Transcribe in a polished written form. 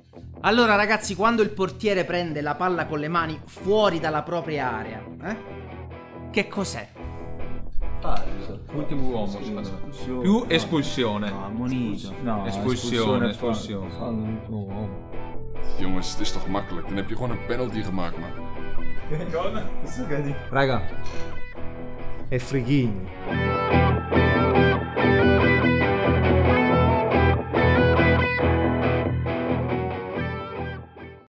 Allora ragazzi, quando il portiere prende la palla con le mani fuori dalla propria area, che cos'è? Ultimo uomo. Più espulsione. No, ammonito. No, Espulsione. L'ultimo uomo. Jongens, het is toch makkelijk. Dan heb je gewoon een penalty gemaakt, man. Raga, è Frighini.